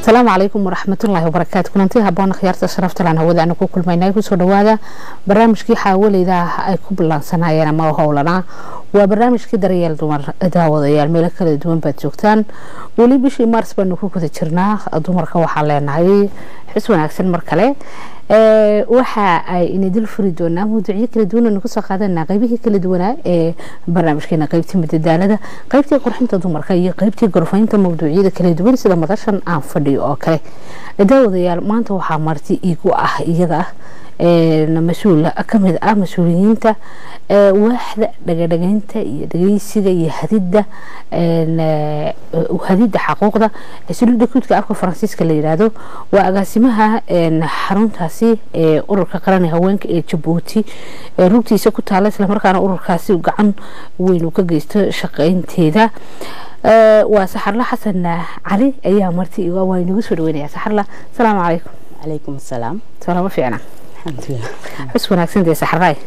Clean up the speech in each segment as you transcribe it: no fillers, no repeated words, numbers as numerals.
السلام عليكم ورحمة الله وبركاته. كنتي هبون خيارة شرفت لنا هو أنا كل ما ينايف سود هذا برنامج كي حاول إذا كوب سنة يعني ما هو لنا وبرنامج كي ريال دومر إذا وضيع الملك الدوم بتجوكتان ولي بشي مارس بنوكو كتشرنا دومر كوحلنا هاي حسنا أكثر مركلة waxa ay inidil furi doonaa mawduucyo kala duwan oo ku soo qaadanaa qaybihii kala duwanaa ee barnaamijkeena qaybtii madadaalada qaybtii qurxinta dumarka iyo qaybtii gorfaynta mawduucyada kala duwan sida madashan aan fadhiyo oo kale daawadayaal maanta waxa marti iigu ah iyada مسؤول أكمل مسؤولين تا واحد دقيقة دقيقة يهدد وهدد حقوقه سلوك دكتور كأفكار فرانسيس كليرادو وأقسمها حرون تاسي أورك قرني هوانك جبوتي روتي سكوت على سلام ركان أورك كاسي وقعن وينوك جيست شقين تيدا وسحر الله حسن علي أيام مرتي وين يسود وين يا سحر الله السلام عليكم. عليكم السلام. سلام فينا. الحمد لله. بس وناكسين دي سحراي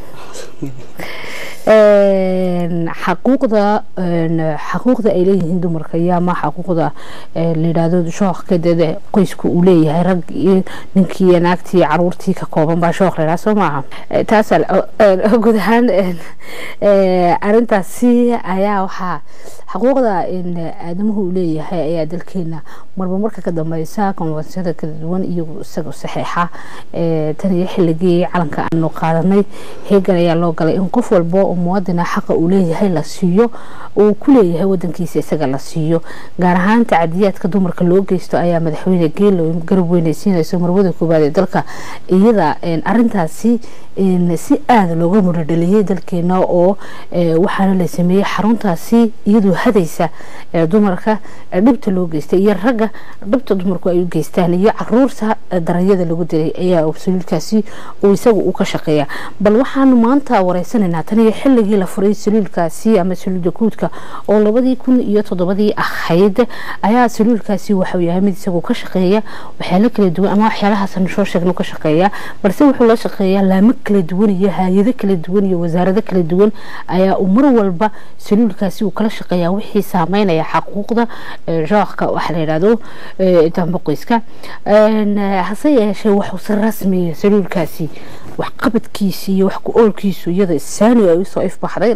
حقوقda ay leeyihiin dumarka yaa ma xaquuqda leedaado shooq kadada qoysku uu leeyahay rag iyo ninkii naagtii caruurtii ka kooban baa shooq leedahay Soomaaliya taas guud ahaan arintaasi ayaa waxa xaquuqda in aadamuhu leeyahay ayaa dalkeena marba marka ka dambaysa konfensiyada kala duwan iyo isaga saxiixa tan iyo xilligii calanka aanu qaadanay heegan ayaa loo galay in qof walba oo muwaadin xaq u leeyahay la siiyo oo ku leeyahay wadankiisa isaga la siiyo gaar ahaan tacadiyaadka dumarka loo geysto ayaa madaxweyne Geelo garab weynaysiinayso marwada koobaad ee dalka iyada arintaasi si aad looga muradhaliyay dalkeena oo waxaana la sameeyay xaruntaasi iyadoo hadaysa dumarka dhibta loo geystay iyo ragga dhibta dumarku ay u geystaan iyo caruurta darajada lagu dilay ayaa absoluutkaasi oo isagu uu ka shaqeeya bal waxaan maanta wareysanaynaa tan iyo xilligii la furay saliilkaasi ama saliilda kuudka oo 2007 ahayd ayaa saliilkaasi waxa uu yahay mid isagu ka shaqeeya waxyaalo kala duwan ama waxyaalahaas aan soo sheegno ka shaqeeya balse wuxuu la shaqeeyaa laamo kala duwan iyo hay'ado kala duwan iyo wasaarado kala duwan ayaa mar walba saliilkaasi uu kala shaqeeyaa wixii saameynaya xaquuqda jooqka waxa la yiraahdo damboqiska hase yeeshee wuxuu si rasmi saliilkaasi wax qabadkiisa iyo wax ku oolkiisu iyada saani ay soo ifbaxday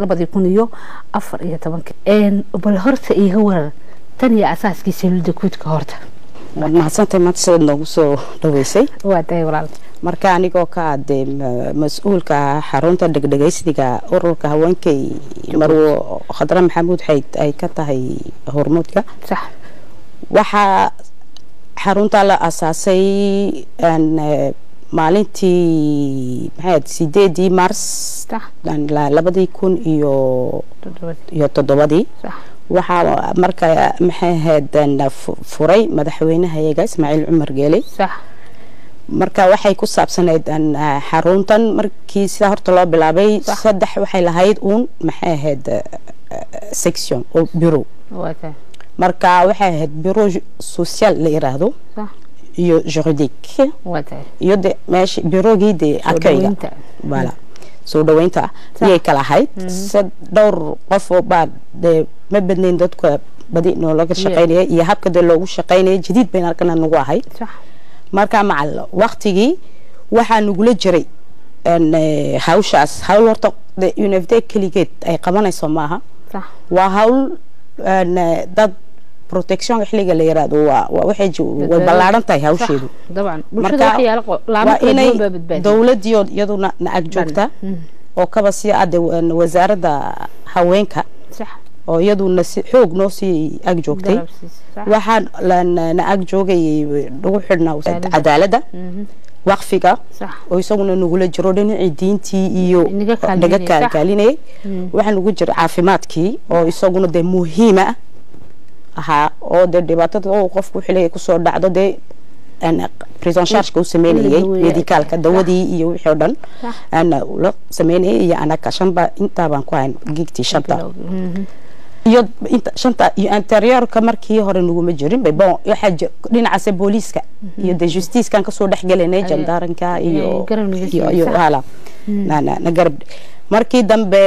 2014 bal horta iiga waran tan iyo asaaskii saliilda kuudka horta mahadsantahay maanta sida noogu soo dhaweysay waa tay walaal marka anigoo ka aday mas'uulka xarunta dhagdhagaysiga ururka haweenkay marwo khadra maxamuud xayd ay ka tahay hormoodka sax waxa xarunta la asaasay maalintii maxay 8 Mars 2007 waxa marka maxay ahayd furay madaxweynaha iyaga Ismaaciil Cumar Geele sax marka waxay ku saabsaneed xaruntan markii sida horta loo bilaabay saddex waxay lahayd maxay ahayd section oo bureau marka waxay ahayd bureau social la yiraahdo iyo juridique iyo de meesh bureau-gii de akayga wala soo dhaweynta ayay kala ahayd dhowr qof oo baad de ma badnayn dadka badi noo laga shaqeynay iyo habka de loogu shaqeynay jadiid bayna arkana nagu ahay marka macal waqtigii waxa nugula jiray hawshaas hawl horta university kaligeed ay qabanayso maaha waa hawl dad protection xiliga la yiraahdo waa waxay balaaran tahay hawsheedu dabcan bulshada waxyaalo laamo kala duwan baa badbaadiyay dawladii iyaduna ag joogta oo kaba si aad wasaaradda haweenka sax oo iyaduna si xoog noo si ag joogtay waxaan la ag joogay ugu xidhnaa cadaaladda waqfiga oo isaguna nugula jiro dhinacii diintii iyo naga kaalkaalinay waxaan ugu jira caafimaadkii oo isaguna de muhiim ah aha oo de dhibaatada oo qofku xilay ku soo dhacdo de prison charge ku sameeyay medicalka dawadii iyo wixii oo dhan ana la sameeyay iyo ana ka shanba inta baan ku hayn gigti shanta iyo inta shanta iyo interiorka markii hore nuguma jirin bon waxa dhinaca booliska iyo de justice kan ka soo dhaxgalanay jandaranka iyo hala na garab markii dambe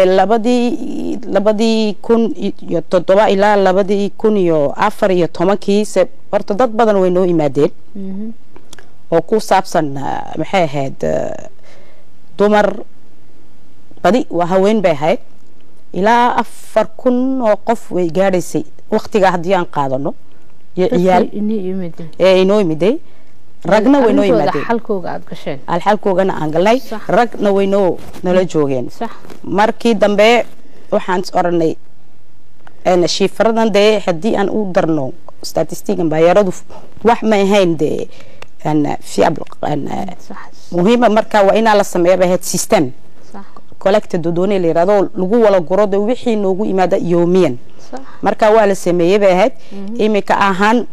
labadii kun iyo 7 ilaa 2014 se horta dad badan way noo yimaadeen oo ku saabsan maxay ahayd dumar badi waa haween bay ahayd ilaa 4,000 oo qof way gaadhaysay waqtiga haddii aan qaadano iyo ciyaal inoo yimiday ragna way noo yimaadeen xalkooga aad gasheen xalkoogana aan galnay ragna way noo nala joogeen markii dambe waxaan oranay shifradan dee haddii aan u darno statistigan baayaradu wax ma ahayn dee fiable muhiima marka waa inaa la sameeya bahayd system collected données la yiraahdo lagu wala guro de wixii noogu yimaada yoomiyan marka waa la sameeyay bahayd imika ahaan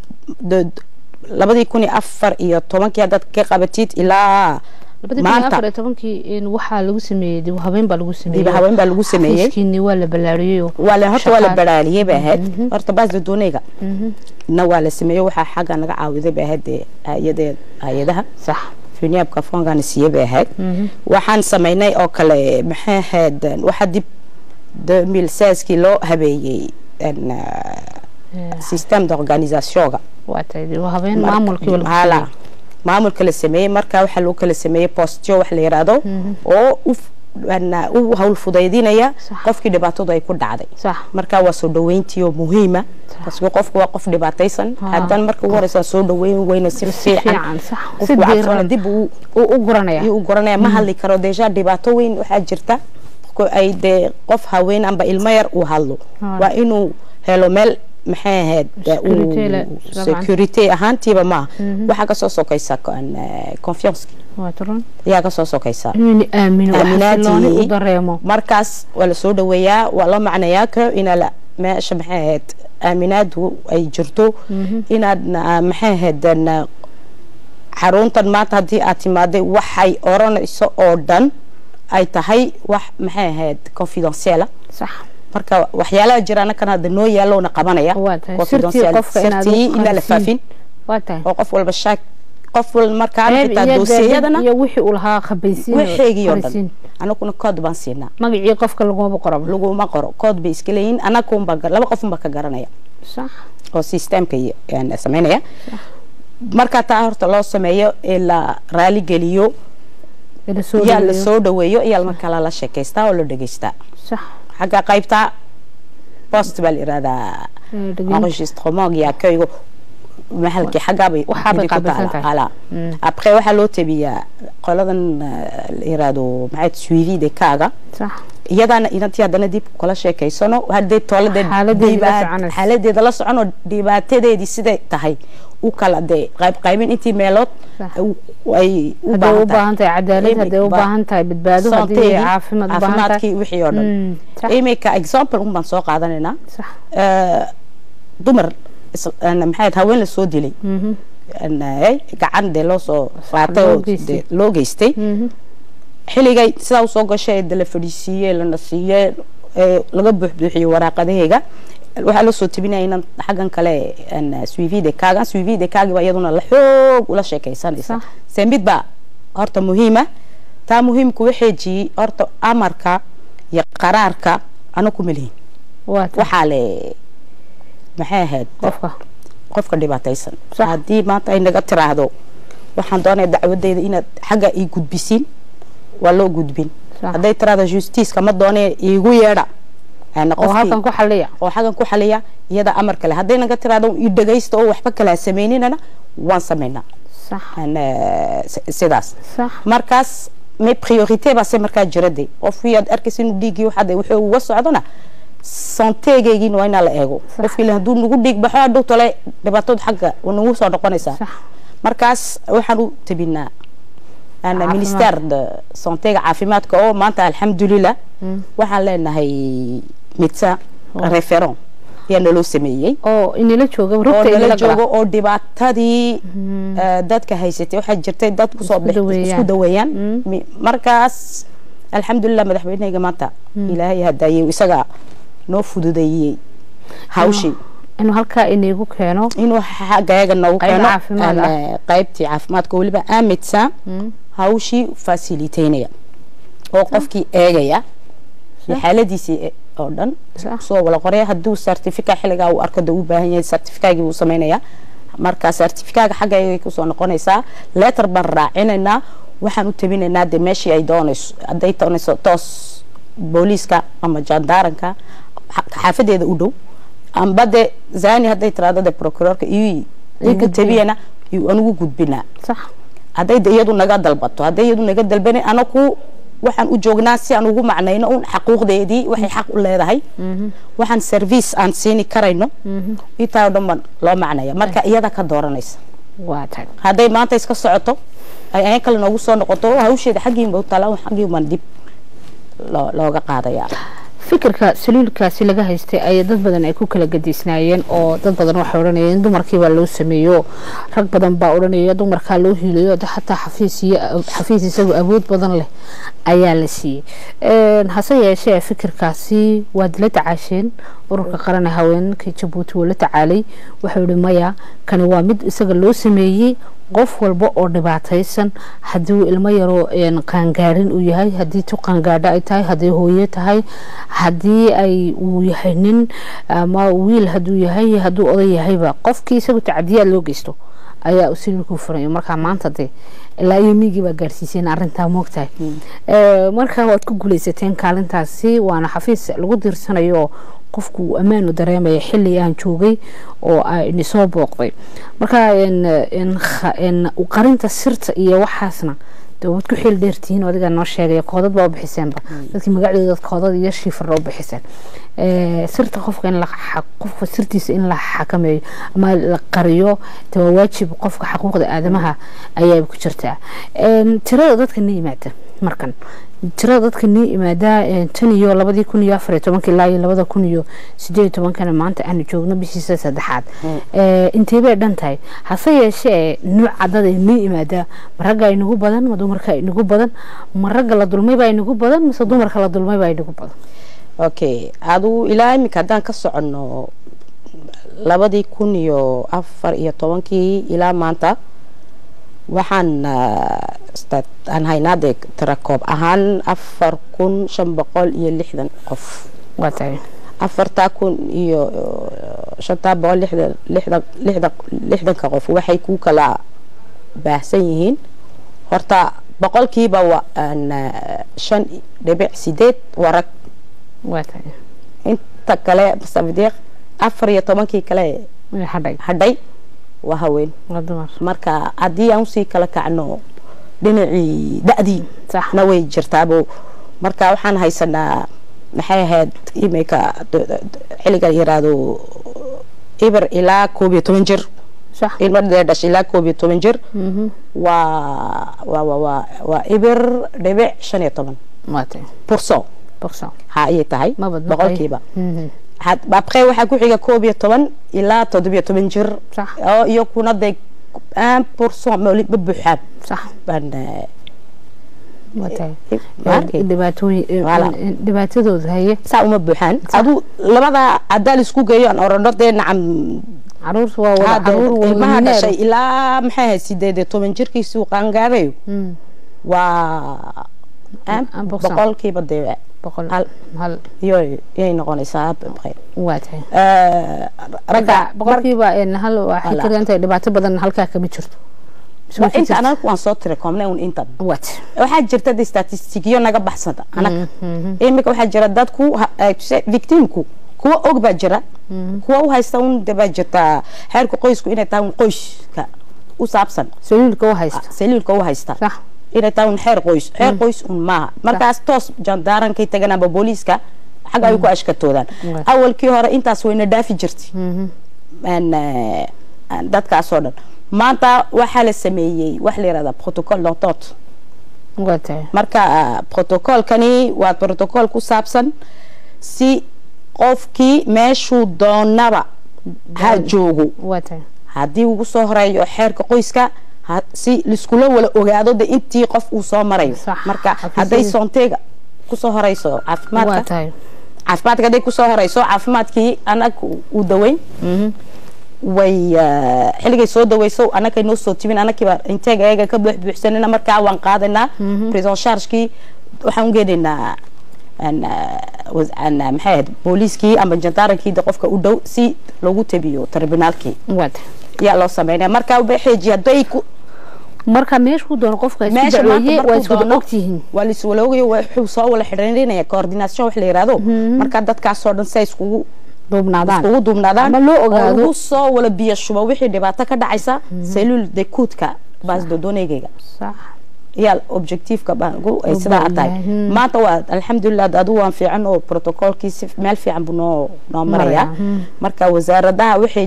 2014 haddaad ka qabatid ilaa maanta 2014 waxaa lagu sameeyay dib habeen baa lagu sameeyay kiini waa la balaariyay waa la balaariyay bahayd horta base données na waa la sameeyay waxa xaga naga caawiday bahayd hay'adaha sax finiabka foongan siiyay bahayd waxaan sameynay oo kale maxay ahayd waxa dib 2016 kii loo habeeyay système d'organisation waatay habeen maamulka la sameeyay marka waxa loo kala sameeyay postyo wax la yiraahdo oo u hawl fudaydinaya qofkii dhibaatadu ay ku dhacday marka waa soo dhaweyntii oo muhiima taasoo qofku waa qof dhibaataysan hadan marka ugu horeysa soo dhaweyn weyna si fiican qofku waxaan dib u guranaya ma hadli karo deja dhibaato weyn waxa jirta ay de qof haween amba ilmo yar u hadlo waa inuu helo meel maxay ahayd security ahaantiiba ma waxa ka soo sokaysa confiance yaa ka soo sokaysa aaminaati u dareemo markaas wala soo dhaweeyaa wala macnayaa ka ina meesha maxay ahayd aaminaadu ay jirto inaad maxay ahayd xaruntan maanta haddii aad timaaday waxay oranayso oo dhan ay tahay wax maxay ahayd confidential sax marka waxyaalaha jirana kan hadda noo yaalo na qabanaya sirtii ila la faafin waatay oo qof walba shaak qof walba marka xitaa doosiyadana iyo wixii uu lahaa khabaysiin wixii oo dhan anaguna code baan siinaa magacii qofka laguma qoro code bay iska leeyin anagu baan laba qof baan ka garanaya sax oo systemka yani sameynaya marka taa horta loo sameeyo ila raali geliyo yaa la soo dhaweeyo iyo marka la sheekaysta oo la dhageystaa sax حاجة قايبتا بوست بالإرادة enregistrement يا كيو محل كي حاجة بي وحابة قابلتها après واحد لو تبي قلنا الإرادة معت suivi de كاغا صح يدنا إذا تيادنا دي كل شيء كيسانو هذا تولد حالة دي دلص عنو ديبات دي سيد تهاي وكلا دي قايبين انتي ميلوت واي وباهنتي عدالة هذا وباهنتي بتبادو هذه عافمتكي وحي يردن إيمي كإكزامبل هم بنسوق عدنا صح دمر أنا محيط هوين السودي لي أنا قاعد دلوسو فاتو لوجيستي حلي جاي ساو سوق شيء دلفريسية للنسية laga buuxiyo waraaqadahayga waxa la soo tabinay in xagan kale suivi de kaaga iyaduna la xoog ula sheekaysanaysa samid ba horta muhiima taa muhiimku waxay horta amarka iyo qaraarka anaku malihin waxa le maxay ahayd qofka dhibaataysan hadii maanta ay naga tiraahdo waxaan doonayaa dacwadeyda inaad xaga ii gudbisin waa loo gudbin haday tiraahdo justice kama doonay iigu yeedha ana qof halkan ku xaliya iyada amar kale haday naga tiraahdo ii dhageysto oo waxba kala sameeynina waan sameeynaa صح أنا سداس صح مركز مي بريوريتي بس مركز جردي وفي أركز إنه ديجي واحد وحده ووسع عندنا سنتي جايين وين على إيجو وفي اللي هدول نقول ديك بحال دو طلع دبعتود حاجة ونوصل رقنيسة مركز وحده تبينا أنا مينستير د سنتي عافيمات كأو ما أنت الحمد لله وحنا هي ميتسا ريفيرون يعني لو سميي إني لا جوجو ربطي لا جوجو أو دبعتدي دتك هيستي واحد جرتي دتك صوب اسكو دويان مركز الحمد لله مدحوينه جماعة إلهي هداي ويسقى نو فودودي هاوشي إنه هالكا إني يقول كانوا إنه حاجة إنه كانوا قيبتي عفمات كل بقى أمتسا هاوشي فاسيليتينيا وقفكي إيجيا الحالة دي سي أردن سو ولا قرية هدو سيرتيفيكا حلقة أو أركض وباهي سيرتيفيكا جيبو سمينيا marka certificate xagga ay ku soo noqonaysaa letter baan raacinayna waxaan u tabinaynaa de meeshii ay doonayso haday doonayso toos booliiska ama jandaranka xaafadeeda u dhow amba de zani haday tiraado de procurorka igu tabiyana anigu gudbina sax haday iyadu naga dalbato haday iyadu naga dalbani anaku waxaan u joognaa si aan ugu macnayno un xaquuqdeedii waxay xaq u leedahay waxaan service aan siini karayno intaa dhammaan loo macnaya marka iyada ka dooranaysa waa tag haday maanta iska socoto ay kale noogu soo noqoto hawsheeda xaqiiba u talaa xaqiiba dib looga qaadaya fikirka saliilkaasi laga haystay ay dad badan ay ku kala gadisnaayeen oo dad badan waxay oranayeen dumarkii baa loo sameeyo rag badan baa oranaya dumarka loo hiilayo xataa xafiis isagu awood badan leh ayaa la siiyay hase yeeshee fikirkaasi waa la tacaasheen ururka qaran haweenka Djibouti wala tacaalay waxa uu maya kan waa mid isaga loo sameeyay qof walba oo dhibaataysan hadii ilmo yaro qaangaarin uu yahay hadii tu qaangaadha ay tahay hadii hooyo tahay hadii ay uu yahay nin ama wiil haduu yahay haduu oday yahayba qofkii isagu tacdiyaad loo geysto ayaa u siliku furay marka maanta de ilaa yimigi ba gaarsiiseen arinta moogtahay marka waad ku guuleysateen kaalintaasi waana xafiis lagu diirsanayo qofku amaan u dareemay xilli aan joogay oo ay soo booqday marka in qarinta sirta iyo waxaasna dawad ku xil dheertiin adiga noo sheegay koodad baa bixiseenba dadkii magacooda koodad iyo shifar loo bixiseen sirta qofka in la qofka sirtiisa in la xakameeyo ama la qariyo waa waajib qofka xuquuqda aadamaha ayaa ku jirtaa tirada dadka niimaada markan tirada dadka niimaada tan iyo 2014 ilaa 2018 maanta aan joogno bishii saddexaad intee bay dhantahay hase yeeshee nooca dad niimaada maraga inagu badan ma dumarka inagu badan maraga la dulmay baa inagu badan mise dumarka la dulmay baa inagu badan okay adu ilaa imika hadaan ka socono 2014 ilaa maanta waxaan aan haynaade tarakoob ahaan 4560 qof waa tahay 4560 qof waxay ku kala baahsan yihiin horta boqolkiiba waa 5.8 warag waa tahay inta kale safideeq 14 kale hadhay waa haween marka hadii aan sii kala kacno dhinacii da'dii saxna way jirtaabo marka waxaan haysanaa maxay ahayd imika xiliga yiraahdo ibar ilaa 12 jir صح المرة داش إلى كوبي تومنجر و إبر ربع شنية طبعا ماتي برسون هاي تهاي بقول كيبا حد بقى واحد كوحي كوبي طبعا إلى تدبي تومنجر صح أو يكون هذا 1% مولي ببحاب صح بان ماتي dhibaatadooda haye saa uma buuxaan adu labada cadaal isku geeyo aan orodade nacam caruur waa wada caruur ilmaha dhashay ilaa maxay ahayd 18 jirkiisii uu qaangaarayo waa boqolkiiba dee hal yay noqonaysaa waa tahay raga boqolkiiba hal waxay kirantay dhibaato badan halka ka mid jirto انت انا كون soo tire komne un inta what waxa jirta de statistikiyo naga baxsada anaka imika waxa jira dadku victimku kuwa og ba jira kuwa u haysta un daba jirta heerku qoysku inay tahay qoyska u saabsan saliilka u haysta sax inay tahay un heer qoys un ma markaas toos jandaarankay taganaba booliiska xaga ay ku ashkatoodaan awalkii hore intaas wayna dhaafi jirtay dadkaas oo dhan maanta waxa la sameeyay wax la yiraahdo protocol d'entente marka protocolkani waa protocol ku saabsan si qofkii meeshuu doonaba ha joogo hadii uu soo horeeyo xeerka qoyska si liskula wala ogaado de intii qof uu soo marayo marka haday soonteega ku soo horeyso caafimaadka haday ku soo horeyso caafimaadkii anag u daweyn way xilligay soo daweyso anaka inoo soo tibin anakiba inteega ayaga ka buuxsanina markaa waan qaadanaa prison charge-kii waxaan geedaynaa maxay booliiskii ama jandaarankii qofka u dhow si loogu tabiyo tribunalkii yaa loo sameynaya marka waxeeji haday ku marka meeshu doon qofka isku dacweeyay waa isku ogtihiin waa is wala ogay wuxuu soo wala xiriirinaya coordination wax la yiraahdo marka dadkaas soo dhan say iskugu duubnaadaan ma loo ogaado soo wala biyo shuba wixii dhibaato ka dhacaysa cellule de kuudka baas doonayga sax يا objectif ka baan ay sida atay maanta waa alxamdulillah dadu waan fiican oo protocolkii si meel fiican buu noo maraya marka wasaaradaha waxay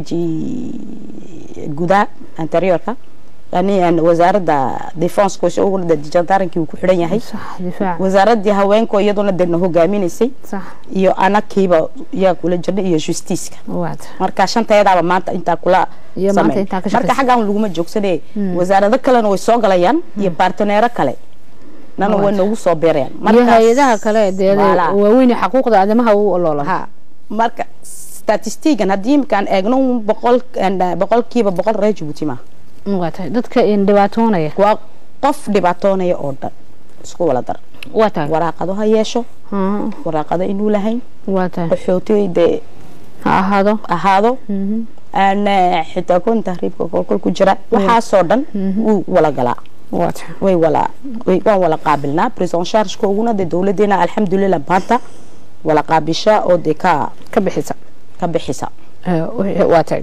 gudaa anteriorka يعني وزارة ديفانس كوش أو وزارة ديجانتارن كي وكل حدا يهي صح دفاع وزارة دي هواين كو يدونا دنا هو جامين سي صح يو أنا كيبا يا كل جرنا يا جوستيس واد مركا عشان تيدا ما أنت كلا يا ما أنت كشخص مركا حاجة عن لقمة جوكس ده وزارة ده كلا نوي سوق ليان يا بارتنيرا كلا نانو وين نو صابرين مركا يا هذا كلا ده وين حقوق ده ما هو الله ها مركا statistics هديم كان أجنون بقول كيبا بقول رجبوتي ما waatay dadka in dhibaatoonaya waa qof dhibaatoonaya oo dhan isku wala dar waatay waraaqado ha yeesho waraaqado inuu lahayn waatay xootiyada ahaado ana xitaa kun tahriibka kolkol ku jira waxa soo dhan uu wala galaa waatay way wala qaabilna prison charge ko uguna dawladeena alxamdulillah baanta wala qaabisha oo de ka bixisa waatay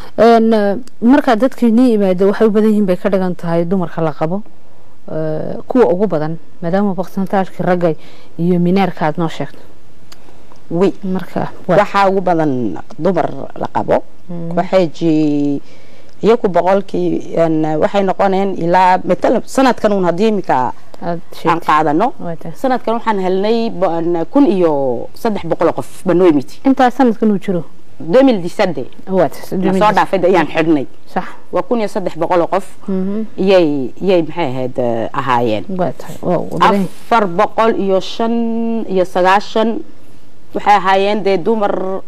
marka dadkii imaado waxay u badan yihiin bay ka dhigan tahay dumarka la qabo kuwa ugu badan maadaama percentaajka ragga iyo minaarka aad noo sheegto wi marka waxa ugu badan dumar la qabo waxay iyagu boqolkii waxay noqoneen ilaa metal sanadkan uu hadii imika aan qaadano sanadkan waxaan helnay 1300 qof banooymiti inta sanadkan uu jiro 2017 soo dhaafay ayaan xidhnay صح وكون يصدح بقول قف يي maxay ahayd ahaayeen afar boqol iyo shan iyo sagaashan waxay ahaayeen de dumar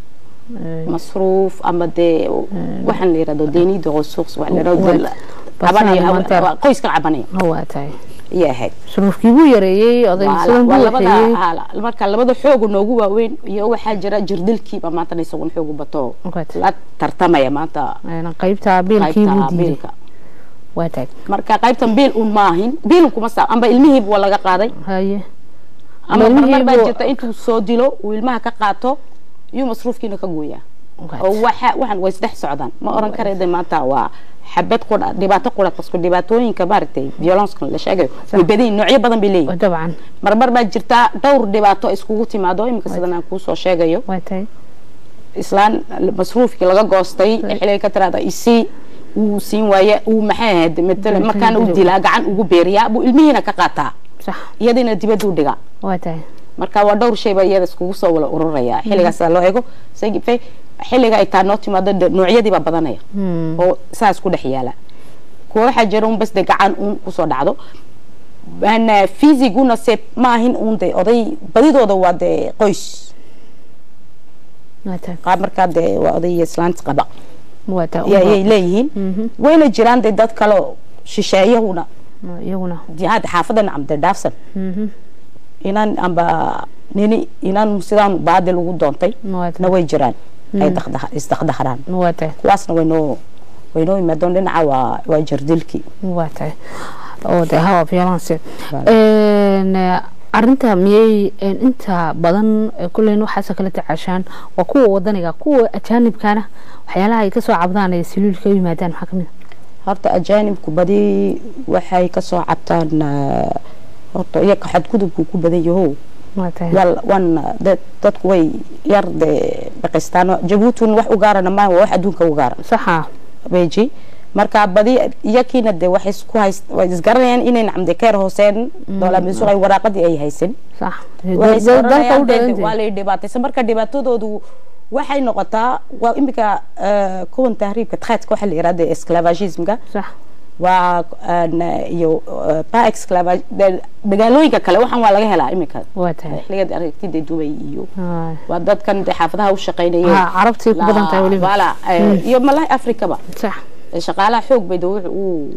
masruuf ama de waxaan la yiraahdo deeniida qosuus wax la yiraahdo abanaya qoyska cabanaya waatay yahay masruufkii buu yareeyay odaysan buu yareeyay marka labada xoog noogu waaweyn iyo waxa jira jirdilkii ba maanta isagu xoog bato la tartamaya maanta qaybta biilkii buu diiday waatay marka qaybtan biil maahin biil kuma saa amba ilmihii buu laga qaaday haye ama marba jirta intuu soo dilo uu ilmaha ka qaato iyo masruufkiina ka gooyaa oo waxan way saddex socdaan ma oran kareeday maanta waa حبيت قرأ دبعت قرأ قصة دبعتوين كبارتي فيولانس كن لشاجة وبدين نوعية بدن بلي طبعا مربر بجرتا دور دبعتو اسكوتي مع دوي مكسدنا كوسو شاجة يو واتي إسلام مصروف كلا جاستي حلي كتر هذا يسي وسين ويا ومحاد مثل مكان وديلا عن وبيريا أبو المهنة كقطع صح يدينا دبعتو دقا واتي marka waa dhowr shay bay isku soo wala ururaya xiligaas loo eego sayfay xiliga ay taano timaado noocyadii ba badanaya oo saas ku dhaxyaala kuwa waxa jira bas gacan ku soo dhacdo ana fiisiguna se maahin de oday badidooda waa de qoys qaab marka de waa oday islaant qaba ay leeyihiin wayna jiraan dad kale shisheeyahuna jihad xaafadan amda dhaafsan inaan amba nini inaan sidaan baadil ugu doontay na way jiraan ay isdaqdaxraan kuwaasna waynoo imaadon dhinaca waa jirdilkii waatay oo de hawa violence arinta miyay inta badan kulleen waxaas kala tacaashaan waa kuwa wadaniga kuwa ajaanibkana waxyaalaha ay ka soo cabdaan ay siliilka yimaadaan maxaa kamid horta ajaanibku badi waxay ka soo cabtaan horta iyaga xadgudubku ku badan yahow wan dadku way yar de Pakistan Djibouti wax u gaarana ma wax adduunka u gaar saxa beji marka badi iyakiina de wax isku hayst way isgaranayaan inay nacamde keer hooseen dawlad masuul ay waraaqadii ay haysan sax dalka u dheeran waa la dhibaataysan marka dhibaatadoodu waxay noqotaa waa imika kuwan tahriibka taxadka waxa la yiraahdo esclavagisme-ga sax waa iyo pa esclavage dagaalooyinka kale waxaan waa laga helaa imika xilliga aragtida Dubai iyo waa dadkan xaafadaha u shaqeynayay carabtii ku badan tahay waliba wala iyo malaha Afrika ba sax shaqaalaha xoog bay uu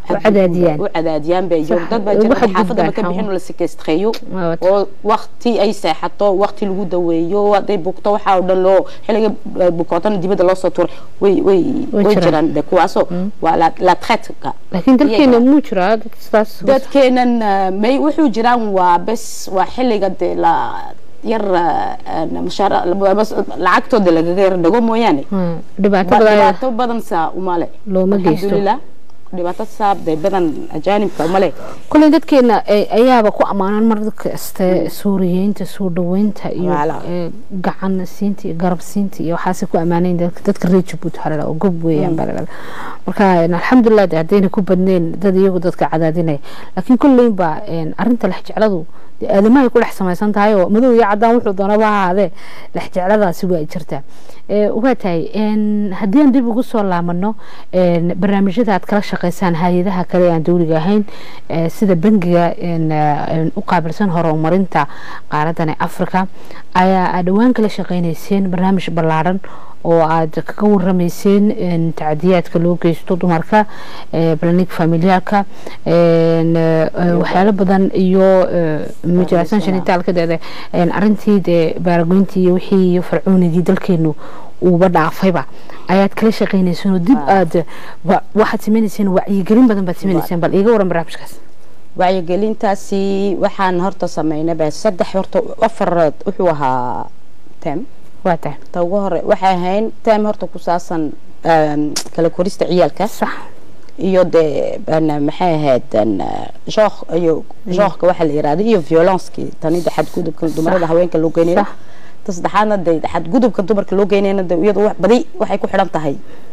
وعداديان بيجون dad baa jira xaafada ma ka bixin la sikestreeyo oo waqti ay seexato waqti lagu daweeyo haday bugto waxa oo dhan loo xiliga bukootan dibada loo soo tuur way jiraan de kuwaaso waa la traite laakiin dalkeena muu jiraa dadkeena may wuxuu jiraan waa bas waa xiliga de la yar mushaar lacagtooda laga yar dhago mooyaane dhibaato badan saa umale looma geysto dhibaato saabday badan ajaanibka umale kulay dadkeena ayaaba ku amaanan mar kasta Suuriyiinta soo dhaweynta iyo gacan siinta iyo garab siinta iyo waxa ku amaaneen dadka reer Djibouti harada oo gob weeyaan balad marka alxamdulillah hadayna ku badneen dad iyagu dadka cadaadinay laakiin kulay ba arinta la jecladu aadamaha ku dhex samaysan tahay oo madow iyo cadaan wuxuu doonaba ahaade la jecladaasi waa jirtaa uga tahay hadii aan dib ugu soo laamano barnaamijyada aad kala shaqeysaan hay'adaha kale aan dawliga ahayn sida bangiga u qaabilsan horumarinta qaaradan Afrika ayaa dhawaan kala shaqeynayseen barnaamij ballaaran oo aad kaga waramayseen tacdiyaadka loo geysto dumarka planning familialka waxyaalo badan iyo mujaasan shanitaalka arintii baaragoyntii iyo wixii fircoonigii dalkeenu uba dhaafayba ayaad kala shaqeynayseen oo dib aad waxaad sameynayeen wacyigelin badan baad sameynayeen bal iga waran barnaamijkaas wacyigelintaasi waxaan horta sameynay saddex horta afar wuxuu ahaa tem waata taw hore waxa ahayn tem horta ku saabsan kala korista ciyalka sax iyo de maxay ahayd jooxka waxa la yiraahdo iyo violence-ki tani xadgudubka dumarada haweenka loo geynayo saddexaadna de xadgudubka dumarka loo geynayo iyadoo wax badi waxay ku xiran tahay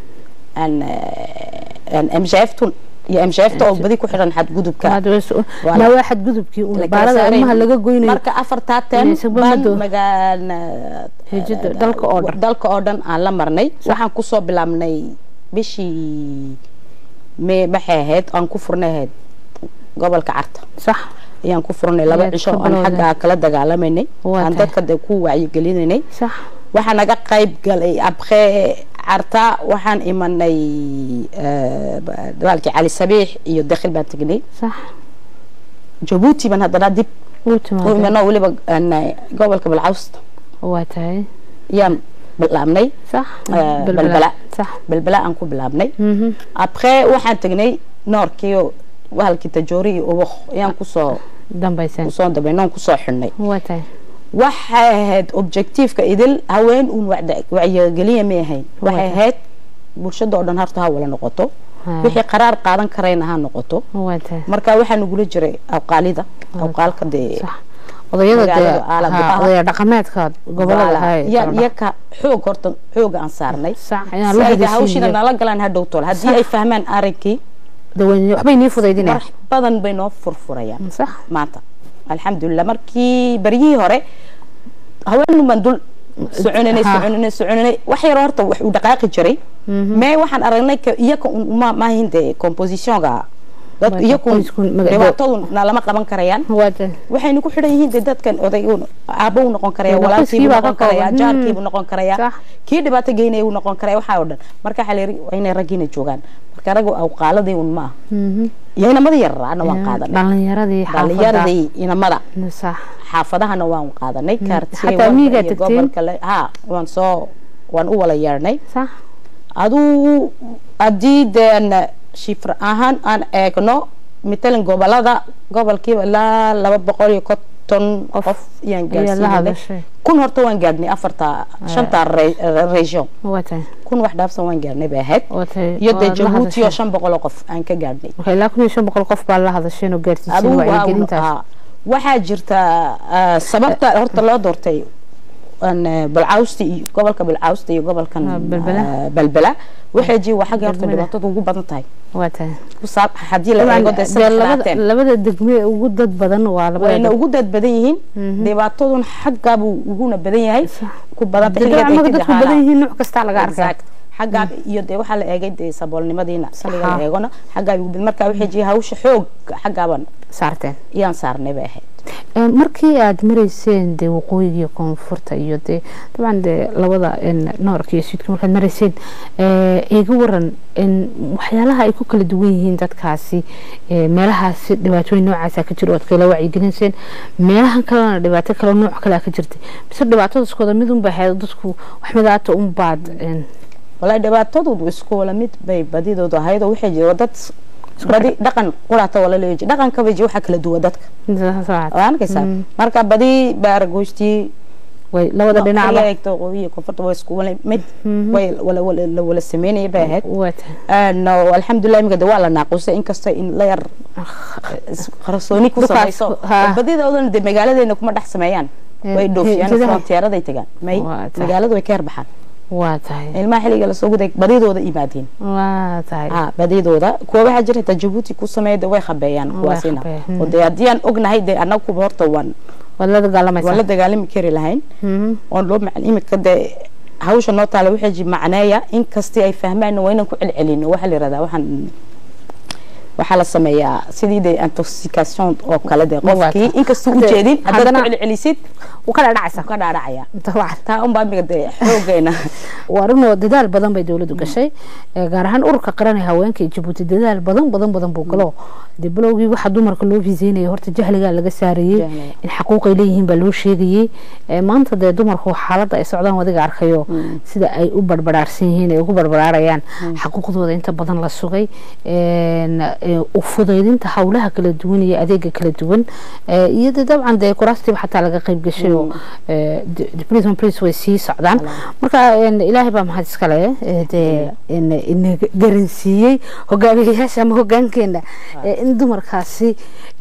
MJF يا MJF تو بدي كو خيران حد جذب كا لا واحد جذب كي بارد أمها لقى جويني مركا أفرتات تام بان مجال دالك أردن على مرني وحن كوسو بلامني بشي ما حيهاد أن كفرنا هاد قبل كعرت صح يعني كفرنا لا بعيش أن حاجة كلا دجالة مني عندك كده كو وعي قليلني صح وحن نجا قيب قال أبخي عرتا وحن إيماني دوالك علي السبيح يدخل بنتجني صح جيبوتي من هذا ديب ومن أولي أن قبل قبل عوست واتاي يام بالأمني صح بالبلاء صح بالبلاء أنكو بالأمني أبخي وحن تجني نار كيو وهالك تجوري وبخ يام كوسو دم بيسان كوسو دبينون كوسو حني واتاي waxaad objective-ka idil haween uun wacyigelin ma yahay waxaad bulshada oo dhan harta ha wala noqoto wixii qaraar qaadan karayna ha noqoto marka waxaan ugu jiray aqaalka de odayada dhaqameedka gobolada yaka xoog aan saarnay sayda hawshina nala galaan hadhow tol hadii ay fahmaan arinkii waxbay nii fudaydinayaan badan bay noo furfurayaan maanta alxamdulillah markii bariyii hore haween mandul soconay wax yar horta wax u dhaqaaqi jiray ma waxaan aragnay iyaka ma hinde composition-ga dad iyaka dhibaatadu lama qaban karayaan waxaynu ku xidhan yihiin dadkan odaygu aabo u noqon karaya walaalkii noqon karaya jaarkii noqon karaya kii dhibaato geynay uu noqon karaya waxa oo dhan marka xaleeri inay ragina joogan marka ragu aw qaaladii un ma inamada yarana waan qaadanay dhalinyaradii inamada sax xaafadahana waan qaadanay kaartiga gobolka waan u wala yeernay sax aduu adiidan shifr ahaan aan eegno mitalan gobolkiiba ilaa 250 qof yaan gaarsiinay kun horta waan gaadhnay shanta region kun wax dhaafsan waan gaarnay baahayd iyo Djibouti oo 500 qof aan ka gaadhnay ilaa 500 qof baa la hadasheen oo gaarsiisay wacyigelintaas waxaa jirta sababta horta loo doortay أن بالعوستي قبل بالعوستي قبل كان بلبلة واحد جي واحد يرتب لبطة وجود بدن تاي واتاي وصاب حدي لا يقعد السنة لبدا الدقمة وجود بدن ولا وجود بدنيهن لبطة حق أبو وجونا بدنيه كوب بدن تحلي بدنيه نوع كستعلى قارك حق يدي وحلا أجد سبول نمدينا سلينا أجونا حق أبو بالمركب واحد جي هوش حوج حق أبن صارتين يان صار نباهد markii aad marayseen de waqooyiga koonfurta iyo de dabcan de labada noorka iyo suudka markaad marayseen iga waran waxyaalaha ay ku kala duwan yihiin dadkaasi meelahaasi dhibaatooyin noocaasa ka jiro ood kala wacyigeliseen meelahan kalena dhibaato kale nooc kale ka jirtay mise dhibaatadaskooda mid un baa dadku waxmadaata un baad wala dhibaatadoodu isku wala mid bay badidoodu ahayd oo waxay jireen dad badi dhaqan quraata wala leeyahay dhaqanka bay waxa kala duwan dadka waan ka saar marka badi baargoostii way labada dhinac la eegto qoyiga koonfurta way isku wala mid way wala sameeyay bay ahayd no alxamdulillah imika waa la naaqusay inkasta in la yar qarsooni ku samayso badidoodan de magaaladeena kuma dhax sameeyaan way dhoofiyaan frontieraday tagaan may magaaladu way ka yarbaxaan waa tahay ilmaha xiliga la soo guday badidooda imaadeen waa tahay badidooda kuwa waxa jirta Djibouti ku sameeyay way khabeeyaan kuwaasina oo deeyaan ognahay de anagu horta wala dagaalamay kari lahayn oo loo macalimi ka de hawsha noo taala waxa ji macnaaya in kasta ay fahmaan waa inaan ku celcelino waxa la yiraahdaa waxa la sameeyaa sidii de intoxication oo kala de qofkii in kasta u jeedin hadana ku celcelisid وكذا دعسة وكذا دعيا طبعا تا بعمل كده حوجينا وارنو ددال بدن بيدولدو gashay gaar ahaan ururka qaran ee haweenka Djibouti dadaal badan buu galo dibloogii waxa dumarka loo fiiseynay horta jahliga laga saarayay in xuquuq ay leeyihiin baa loo sheegayay maanta de dumarku xaaladda ay socdaan wadiga arkayo sida ay u barbaraarsan yihiin ay ugu barbaraarayaan xuquuqdooda inta badan la sugay u fudaydinta hawlaha kala duwan iyo adeega kala duwan iyo dabcan de kuraastii xataa laga qayb gashay prison police way sii socdaan marka ilaahay baa mahad iska leh in garansiiyay hogaamiyayaasha ama hogaankeena in dumarkaasi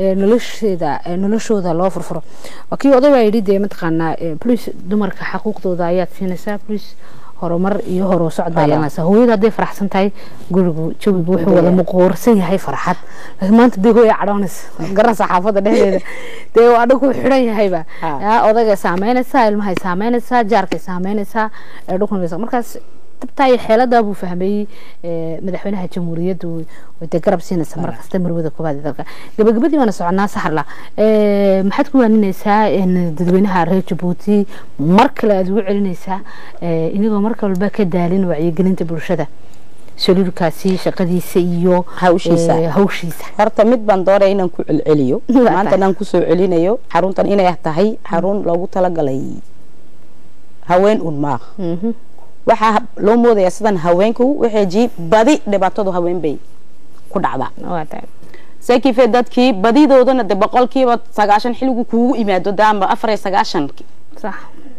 noloshooda loo furfuro wakii oday ay yidhi mataqaanaa police dumarka xuquuqdooda ayaad siinaysaa police horumar iyo horo socod ayana hooyada haday faraxsan tahay gurigu jawigu wuxuu wada muqoorsan yahay farxad maanta bigo ay cadhoonis garan saxaafada dhexdeeda de waa dhagu xiran yahay ba odaga saameynaysa ilmaha saameynaysa jaarka saameynaysa dhukunaysa markaas tabtay xeelada buu fahmay madaxweynaha jamhuuriyadda oo garab siinaysa markasta marwada koobaad dalka gabagabadii wana soconaa saxarla maxaad ku waaninaysaa in dadweynaha reer Djibouti markale aad ugu celinaysaa inagoo marka walba ka daalin wacyigelinta bulshada soluudkaasi shaqadiisa iyo hawshiisa horta mid baan doonay inaan ku celceliyo maanta aan ku soo celinayo xaruntan inay tahay xarun loogu talagalay haween unmaa waxa loo moodaya sidan haweenku waxay ji badi dhibaatadu haween bay ku dhacdaa sakiifay dadkii badidoodana de boqolkiiba 90 xiligu kuugu imaado daamba 94 sax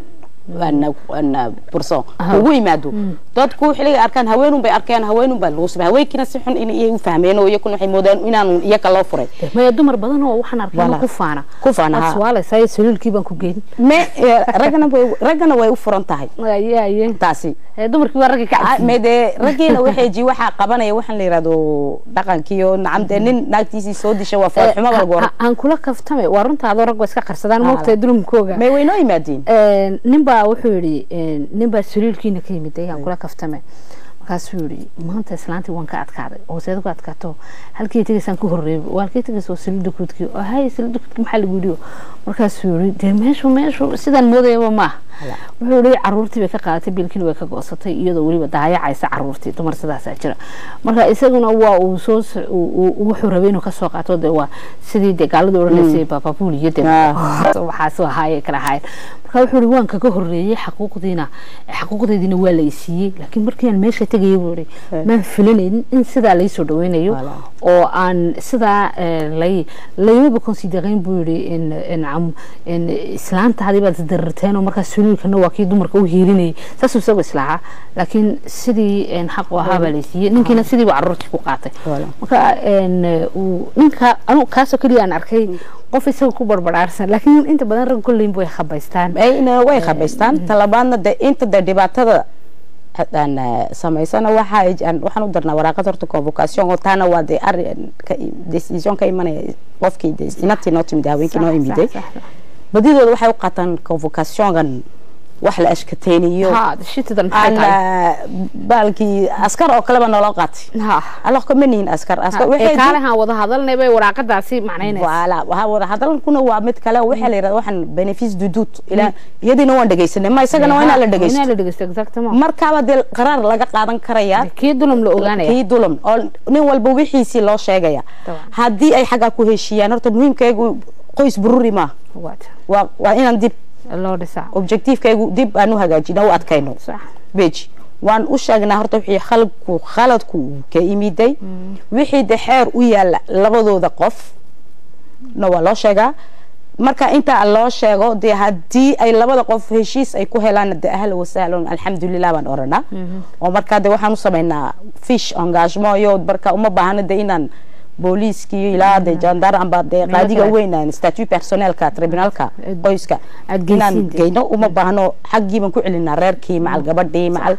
wana burso kuugu imaado dadku xiliga arkaan haweenun bay arkeen haweenun baa loo sabay haweenkina si xun inay u fahmeen oo iyakuna waxay moodaan inaan iyaga loo furay ma dumar badan oo waxaan arkay ku faana su'aal ay soluulkii baan ku geeyay ma ragana way u furan tahay taasi dumarkii waa ragga ka meede ragina waxay ji waxa qabanaya waxaan la yiraahdo dhaqankiyo nacamde nin naagtiisi soo dishay waa farxuma wal goor aan kula kaftame waa runtaada rag iska qarsadaan moogtay durumkooga may weyno imaadin ninba wuxuu yiri ninba soluulkiina ka yimid ayaan kula kaftame markaasuu yiri maanta islaantii waan ka adkaaday oo seedo ka adkaato halkii tagaysan ku horeeyay walkii tagayso saliid kudkii oo hay saliid kudkii maxaa lagu yiri markaasuu yiri de meeshu sidan moodayba ma wuxuu yiri caruurtii bay ka qaadatay bilkiin way ka goosatay iyadoo waliba daayacaysa caruurtii dumar sidaas ah jira marka isaguna waa uu soo wuxuu rabay inuu ka soo qaato de waa sidii dagaalada oranayay baba buuliyada waxa soo haayay kala haay wuxuu yiri waan ka horeeyay xuquuqdeedina waa la isiiyay laakiin markii aan meesha tagay wuri ma filayn in sida la soo dhaweynayo oo aan sida layba considerayn buu yiri in islaanta hadii baad dararteen oo markaas suluukana waa kii dumarka u hiirinay saasuu soo islaaha laakiin sidii xaq u ahaa la isiiyay ninkiina sidii caruurtii ku qaatay marka ninka anu kaasoo kaliya aan arkay qof isagu ku barbaraarsan laakiin inta badan rag kulleen way khabaystaan way khabaystaan talabaadna de inta dhibaatada hadaan samaysana waxaan u darnaa waraaqad horta convocation oo taana waa de decision ka imanaya qofkii de inati noo timid haweenkii noo imiday badidooda waxay u qaataan convocation-gan wax la ashkateeniyo shitidan maxay tahay baalkii askar oo kale ba noo qaatay allah ka manihin askar waxay kaalahan wada hadalnay bay waraaqadaasi macnaynaysaa wala waxa wada hadalkuna waa mid kale waxa la yiraahdo waxan benefice du doute ila iyadina waan dhageysanay ma isagana waa la dhageysto exactement marka badal qaraar laga qaadan karaya kii dulum la ogaanaya kii dulum oo nin walba wixiisi loo sheegaya hadii ay xaga ku heshiyaan horta muhiimkeegu qoys bururi ma waa inaan dib loo dhisaa objectivekeegu dib aanu hagaajino oo adkayno sax beej waan u sheegnaa horta wixii khaladku ka imiday wixii dhaxeer u yaala labadooda qof waa loo sheegaa marka inta loo sheego de hadii ay labada qof heshiis ay ku helaan de ahla wasahlan alxamdulillah baan orana oo marka de waxaan u sameynaa fish engagement iyo marka uma baahna de inaan booliiskii ilaa de gendarme amba de qaadiga weynaan statut personnelka tribunalka qoyska inaan geyno uma baahno xaqiiban ku celinaa reerkii macal gabadhii macal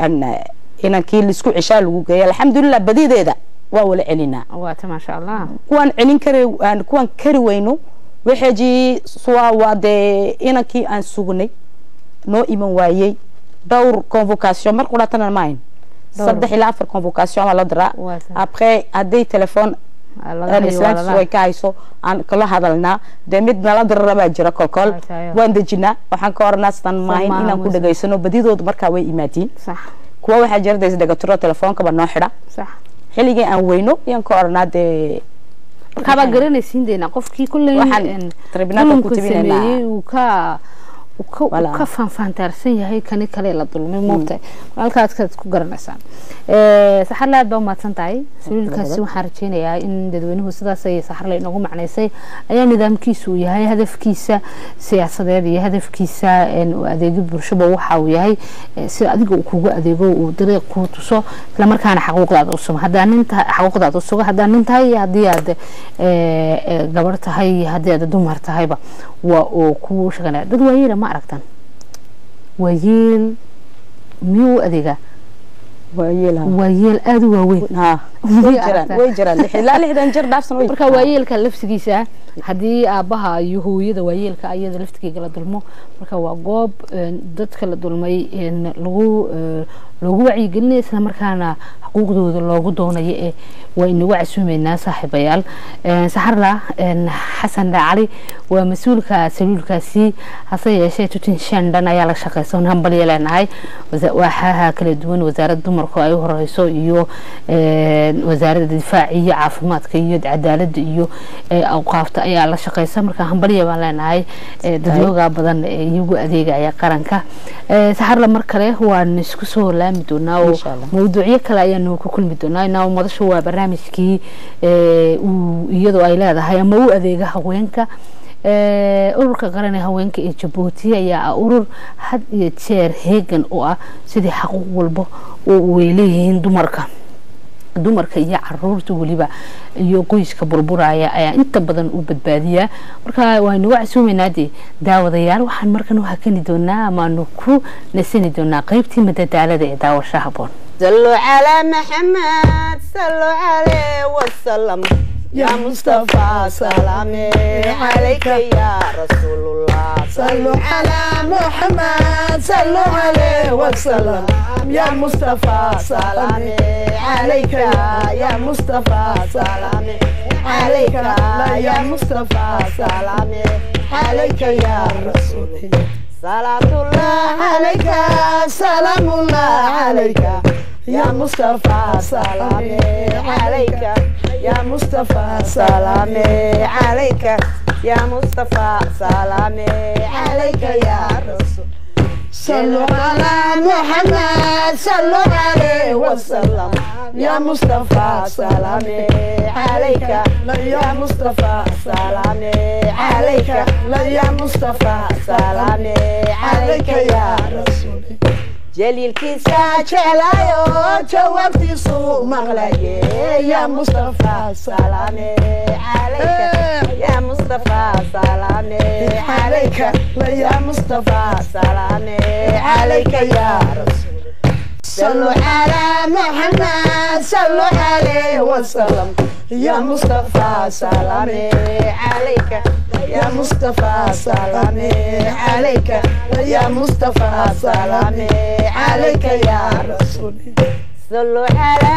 inankii lisku cishaa lagu geeyo alxamdulillah badideeda waa wala celinaa waa ma sha Allah kuwan celin kuwan kari weyno waxaji waa de inankii aan sugnay noo iman waayay dowr convocation mar quraatana maayn saddex ilaa afar convocation la dira après aday téléphone الإسلام سوي كايسو عن كل هذا لنا دمد نلاد الربع جرا كل واندجنا وحن كورنا استن ماين إن كل دقيسنو بديدو مركا وي إيماتين صح كوا واحد جرد إذا دكتورة تلفون كبر ناحرة صح حلقة أن وينو ين كورنا ده كابا قرن السندنا قف كي كل واحد تربينا كتبنا وكا وكفن فانترسين هي كان كله لا ظلمي موقته halkaas ka ku garanaysan saxar la baa ma tantaay suulkaasi waxaan rajeynayaa in dadweynuhu sidaas ay saxar la inagu macnaysay ayaa nidaamkiisu yahay hadafkiisa siyaasadeed iyo hadafkiisa in adeegyo bulshada waxa uu yahay si adiga uu kugu adeego uu dariiq ku tuso isla markaana xaquuqdaada u sugo hadaan inta xaquuqdaada u sugo hadaan intahay hadii aad gabar tahay hadii aad dumar tahayba waa oo ku shaqeynaa dad waayeen ma aragtan waayeel miyuu adeega waayeel aad u waaweyn way jiraan la lixdan jir dhaafsan way marka waayeelka lafsigiisa hadii aabaha iyo hooyada waayeelka ayada laftigeega la dulmo marka waa goob dadka la dulmay in lagu wacyi gelinayo isla markaana xuquuqdooda loogu doonayo ee waa inagu casuumeynaa saaxiibayaal saxarla xasan cali waa mas'uulka saluulkaasi hase yeeshee tutin shandhan ayaa la shaqeysan hambal yeelanahay waxaa kala duwan wasaaradda dumarka ay horeyso iyo wasaaradda difaaca iyo caafimaadka iyo cadaaladda iyo awqaafta ayaa la shaqeysan marka hambal yeelan leenahay dadweynaha badan iyagu adeegaya qaranka saxarla mar kale waan isku soo laami doonaa oo mowduucyo kale ayaan ku kulmi doonaa inaa madashu waa barnaamijkii iyadoo ay leedahay ama u adeega haweenka ururka qaran ee haweenka ee Djibouti ayaa urur had iyo jeer heegan oo ah sidii xaquuq walba oo ay leeyihiin dumarka iyo caruurta waliba iyo qoyska burburaya ayaa inta badan u badbaadiya marka waanu casuumeynaa daawadayaal waxaan markan u hakani doonaa ama aanu ku nasani doonaa qaybtii madadaalada ee daawasha haboon sallu ala Muhammad sallu alayhi wa sallam يا مصطفى سلامي عليك يا رسول الله صلوا على محمد صلوا عليه وسلم يا مصطفى سلامي عليك يا مصطفى سلامي عليك يا مصطفى سلامي عليك يا رسول الله صلاة الله عليك سلام الله عليك يا مصطفى سلامي عليك يا مصطفى سلامي عليك يا مصطفى سلامي عليك يا رسول صلوا على محمد صلوا عليه وسلم يا مصطفى سلامي عليك يا مصطفى سلامي عليك يا مصطفى سلامي عليك يا رسول جليل كيسا جلايو جوابتي سو مغلاي يا مصطفى سلامي عليك يا مصطفى سلامي عليك يا مصطفى سلامي عليك يا رسول صلوا على محمد صلوا عليه وسلم يا مصطفى سلامي عليك يا مصطفى سلامي عليك يا مصطفى سلامي عليك يا رسول صلوا على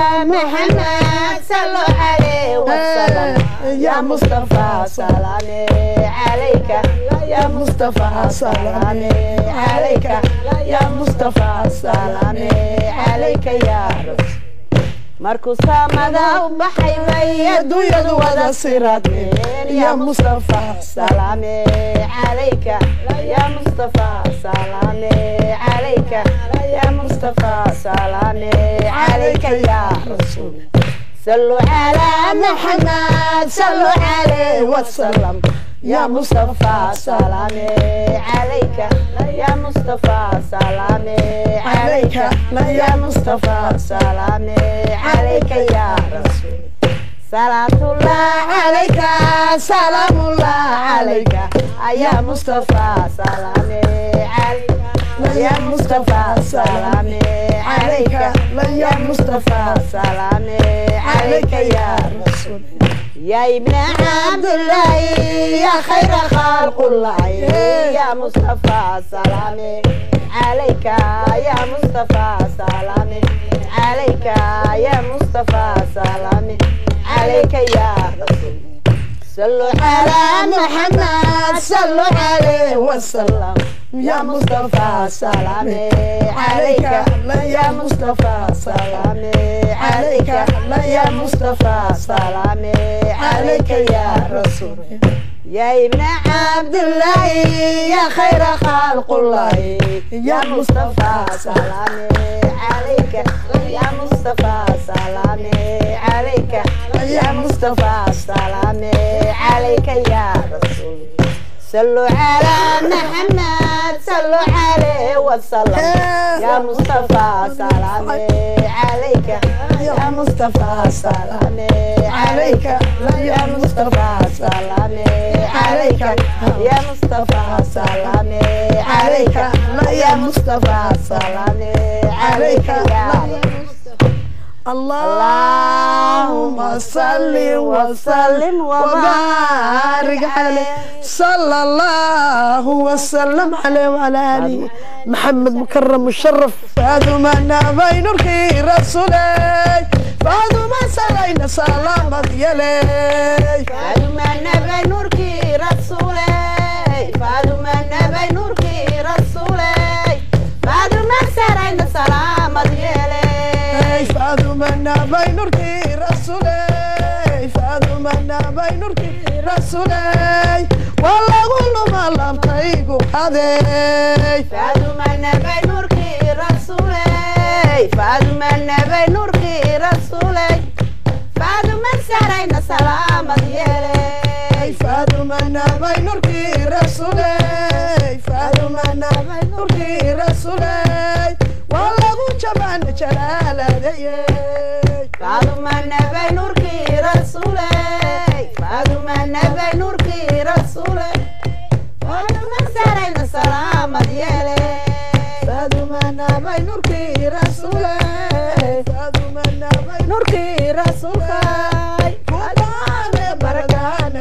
محمد صلوا عليه وسلم يا مصطفى سلامي عليك يا مصطفى سلامي عليك يا مصطفى سلامي عليك يا رسول markuu saamada u baxay bayadu يد ودا صراطي يا مصطفى سلامي عليك يا مصطفى سلامي عليك يا مصطفى سلامي عليك يا رسول صلوا على محمد صلوا عليه وسلم يا مصطفى سلامي عليك يا مصطفى سلامي عليك يا مصطفى سلامي عليك يا رسول صلاة الله عليك سلام الله عليك يا مصطفى سلامي عليك يا مصطفى سلامي عليك يا مصطفى سلامي عليك يا رسول يا ابن عبد الله يا خير خلق الله يا مصطفى سلامي عليك يا مصطفى سلامي عليك يا مصطفى سلامي عليك يا رسول صلوا على محمد صلوا عليه وسلم يا مصطفى سلامي عليك يا مصطفى سلامي عليك يا مصطفى سلامي عليك يا رسول يا ابن عبد الله يا خير خلق الله يا مصطفى سلامي عليك يا مصطفى سلامي عليك يا مصطفى سلامي عليك يا رسول صلوا على محمد صلوا عليه وسلم يا مصطفى سلامي عليك يا مصطفى سلامي عليك يا مصطفى سلامي عليك يا مصطفى سلامي عليك يا مصطفى سلامي عليك يا اللهم صل وسلم وبارك عليه صلى الله وسلم عليه وعلى آله محمد مكرم مشرف فادمنا بين الخير رسولي فادما سلينا سلامة يلي فادمنا بين الخير رسولي فادمنا بين الخير رسولي فادما سلينا سلامة يلي فادمنا بين الخير رسولي فادمنا بين الخير رسولي والله كل ما لم تيجو هذي فادمنا بين الخير رسولي فادمنا بين الخير رسولي فادما سلينا سلامة يلي فادمنا بين الخير رسولي فادمنا بين الخير رسولي والله جبان جلالة فادمنا بين الخير رسولي فادمنا بين الخير رسولي فادما سلينا سلامة يلي فادمنا بين الخير رسولي فادمنا بين الخير رسولي فادمنا بركانا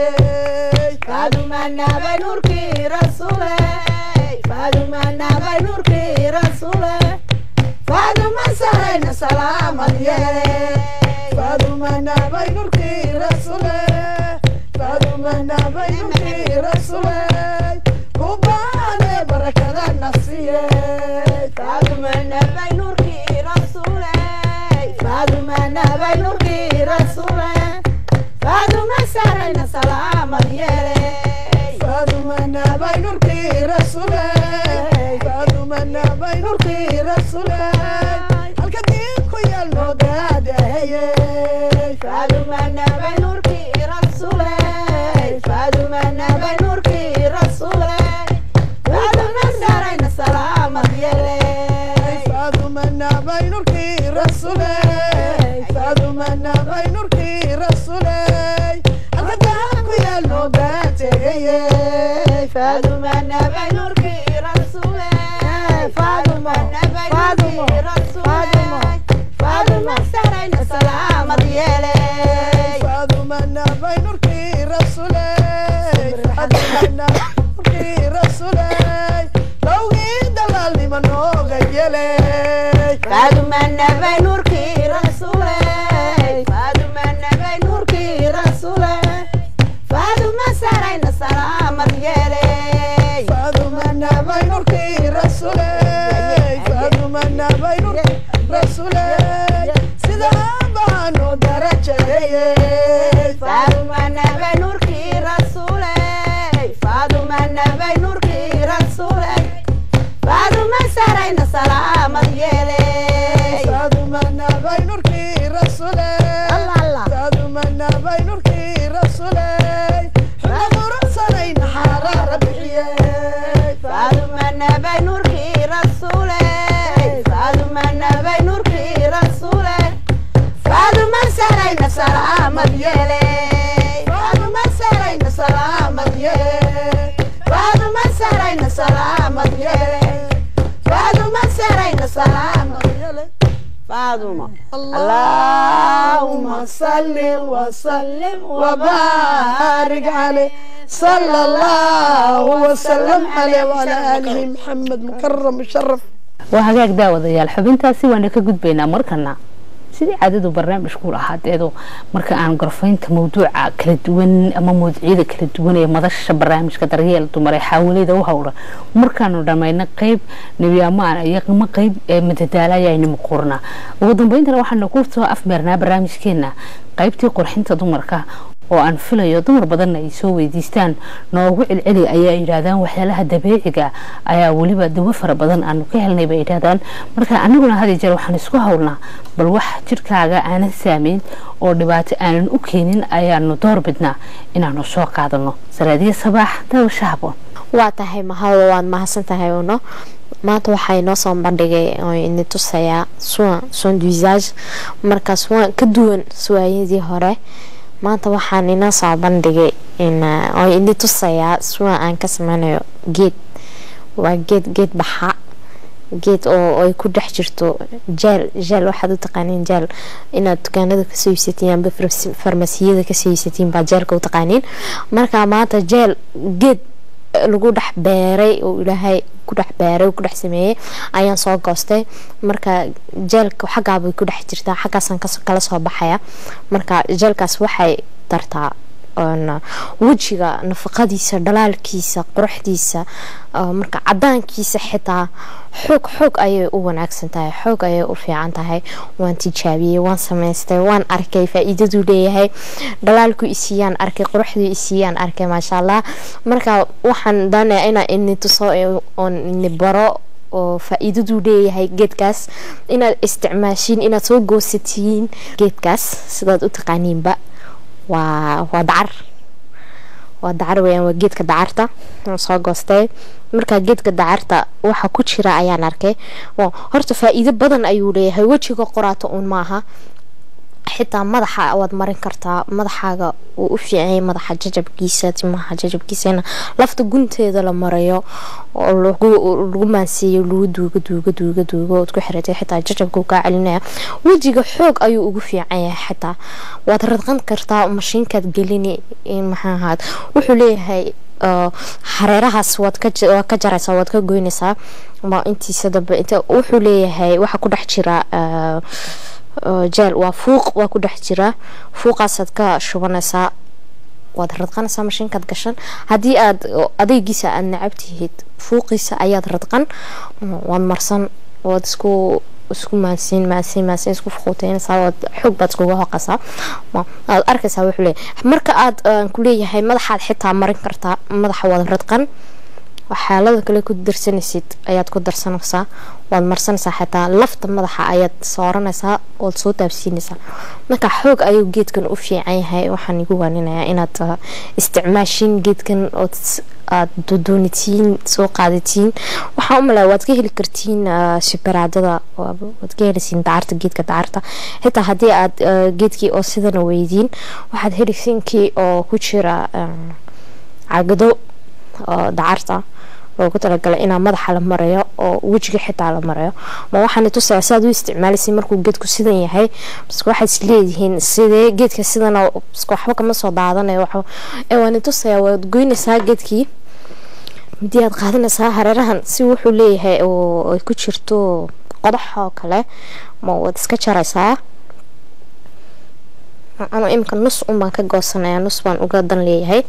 فادمنا بين الخير رسولي فادمنا بين الخير رسولي فادما سلينا سلامة يلي فادمنا بين الخير رسولي فادمنا بين الخير رسولي وبعنا بركة النفسية فادمنا بين الخير رسولي فادمنا بين الخير رسولي فادما سلينا سلامة يلي فادمنا بين الخير رسولي فادمنا بين الخير رسولي الكديم خويا المقادة فادمنا بين الخير رسولي فادمنا بين الخير رسولي فادما سلينا سلامة يلي فادمنا بين الخير رسولي فادمنا بين الخير رسولي الكديم خويا المقادة فادمنا بين الخير رسولي فادمنا بين الخير رسولي نوركي رسولي لوغي دلال لما نوغا يلي فاطمة النبي نوركي رسولي فاطمة النبي نوركي رسولي فاطمة سارينا سلامة يلي فاطمة النبي نوركي رسولي فاطمة النبي نوركي رسولي سيدا بانو درجة فاطمة النبي نوركي رسولي فاطمة النبي نوركي رسولي فاطمة سارينا سلامة يلي فاطمة النبي نوركي رسولي الله فاطمة النبي نوركي رسولي حلم رسولي حرارة بحيي فاطمة النبي نوركي رسولي فاطمة النبي نوركي رسولي فاطمة سارينا سلامة يلي فاطمة سارينا سلامة يلي فاطمة سارينا سلامة يلي فاطمة سارينا سلامة يلي فاطمة اللهم صل وسلم وبارك عليه صلى الله وسلم عليه وعلى آله محمد مكرم مشرف وهاجاك daawadayaal xubintaasi waan ka gudbaynaa markana sidii caadadu barnaamijku lahaadeedo marka aan gorfaynta mawduuca kala duwan ama mawduucyada kala duwan ee madasha barnaamijka daryeel dumar ee xawleeda u hawra markaanu dhamayna qayb nabiyaamaan ayaqma qayb madadaalayayna muqurna ugu dambeyntina waxaan ku soo afmeernaa barnaamijkeena qaybtii qurxinta dumarka oo aan filayo dumar badan ay soo weydiistaan noogu cilcili ayaa yiraahdaan waxyaalaha dabiiciga ayaa waliba dawo fara badan aan ka helnay bay yiraahdaan marka anaguna hadii jeer waxaan isku hawlnaa bal wax jirkaaga aan saameyn oo dhibaato aan u keenin ayaanu door bidnaa inaanu soo qaadano salaadiye sabaax dawo shahbo waa tahay mahad waan mahadsan tahay ono maanta waxay noo soo bandhigay oo in tusaya son du visage markaas waan ka duwan suwaayadii hore maanta waxaan ina soo bandhigay in tusaya suwa aan ka sameynayo geed waa geed baxa geed oo ay ku dhex jirto gel waxaad u taqaaniin gel inaad dukaanada ka soo iibsatiin amba farmasiyada ka soo iibsatiin baa gelka u taqaaniin marka maanta geed lagu dhex beeray oo ilaahay ku dhex beeray ku dhex sameeyay ayaan soo goostay marka gelka xagaabay ku dhex jirtaa xagaasan kala soo baxaya marka gelkaas waxay tartaa wajiga nafaqadiisa dhalaalkiisa quruxdiisa marka cadaankiisa xitaa xoog ayay u wanaagsan tahay xoog ayay u fiican tahay waan tijaabiyay waan sameystay waan arkay faa'iidadu leeyahay dhalaalku isiyaan arkay quruxdu isiyaan arkay maasha Allah marka waxaan doonayaa in tuso on baro oo faa'iidadu leeyahay geedkaas inaad isticmaashiin inaad soo goosatiin geedkaas sidaad u taqaaniinba waa dacar weeyaan waa geedka dacarta soo goostay marka geedka dacarta waxa ku jira ayaan arkay horta faa'iido badan ayuu leeyahay wajiga qoraato maaha xitaa madaxa waad marin kartaa madaxaaga uu u fiicay madaxa jajabkiisa timaha jajabkiisana lafta gunteeda la marayo oo lagu maansiyo lagu duugo oo ku xiratay xitaa jajabku ka celinaya wajiga xoog ayuu ugu fiican yahay xitaa waad radqan kartaa mashiinkaad gelini maxaahad wuxuu leeyahay hareerahaas waad ka jaraysaa waad ka goynaysaa ma intiisa dambe inta wuxuu leeyahay waxa ku dhex jira jeel waa fuuq waa ku dhex jira fuuqaasaad ka shubanaysaa waad radqanaysaa mashiinkaad gashan haddii aad adeegiisa aad nacabtihid fuuqiisa ayaad radqan waad marsan waad isku maansiin isku fuquuteynaysaa waad xoog baad iskuga hoqaysaa aad arkaysaa wuxuu leeyahay marka aad ku leeyahay madaxaad xitaa marin kartaa madaxa waad radqan waxaalada kale ku darsanaysid ayaad ku darsanaysaa waad marsanaysaa xitaa lafta madaxa ayaad sooranaysaa oo soo taabsiinaysaa marka xoog ayuu geedkan u fiican yahay waxaan igu waaninayaa inaad isticmaashin geedkan oo aad doonitiin soo qaadatiin waxaan u malaa waad ka heli kartiin shibaraadada waad ka helisiin dacarta geedka dacarta xitaa haddii aad geedkii oo sidana weydiin waxaad helisiinkii oo ku jira cagado dacarta loogu talagalay inaa madaxa la marayo oo wejiga xitaa la marayo ma waxaan tusaya saad u isticmaalisay markuu geedku sidan yahay bas waxay isleeyihiin sidee geedka sidan oo waxba kama soo daadanayo waxa waan tusaya waad goynaysaa geedkii midii aad qaadanaysaa hareerahan si wuxuu leeyahay oo ay ku jirto qodax oo kale ma wad iska jaraysaa أنا يمكن نص أم كجوسنا نص بان وقدر لي هاي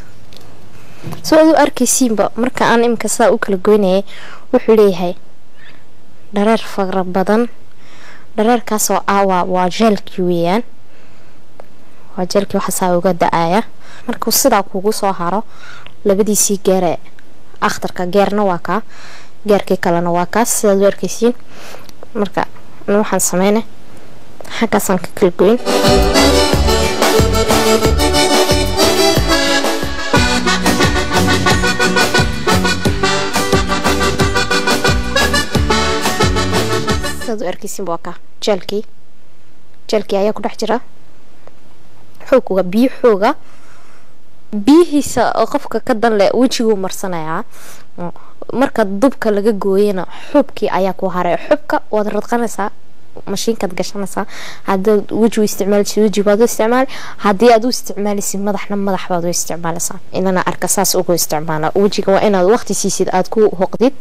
سو أركي سيمبا مركا أنا يمكن سا أكل جويني وحلي هاي درار فقر بدن درار كاسو أوا وجل كويان وجل كيو حسا وقد آية مركا وصدا كوجو صهارة لبدي سي جرى أخطر كجر نواكا جر كي كلا نواكا سيد أركي سين مركا نوحن سمينه حكا سانك كل جوين سادو أركيسين بواكا جالكي أيا كده حجرة حوكوغا بي حوغا بيهيسا قفكا كدن لا وجهو مرسنايا marka dubka laga gooyana xubki ayaa ku haray xubka wad radqanaysa ماشينك تقشنسا هذا وجه استعمال شيء وجه بعض استعمال هذه أدو استعمال سي مدحنا مدح بعض استعمال صح إن أنا أركساس أقول استعماله وجهك وأنا وقت سيسيد أدكو هقديد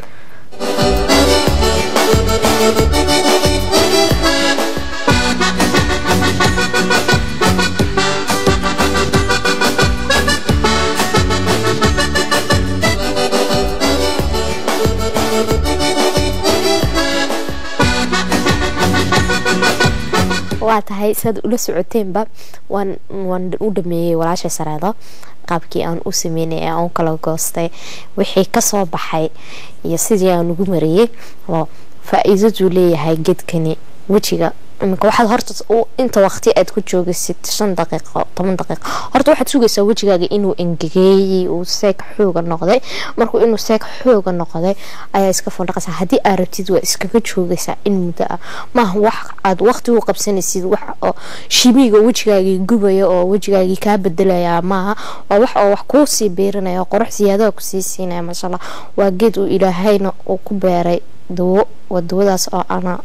واتهاي ساد ولا سعودين با وان ودمي ولا شيء سرادة qaabkii aan u sameynay ee aan kala goostay wixii ka soo baxay iyo sidii aan ugu mariyay oo faa'iido leeyahay geedkani wajiga imka waxaad horta inta waqti aad ku joogaysid 5 daqiiqo 10 daqiiqo horta waxaad sugaysaa wajigaaga inuu engegay oo seek xooga noqday markuu inuu seek xooga noqday ayaa iska fondhaqaysaa hadii aad rabtid waa iskaga joogaysaa in muddo ma wax aad waqti u qabsanaysid wax oo shimiga wajigaaga gubaya oo wajigaaga ka bedelaya ma wax oo wax ku sii beerinaya qurux siyaado ku sii siinaya ma sha Allah waa geed uu Ilaahayna uu ku beeray دو ودوداس أو أنا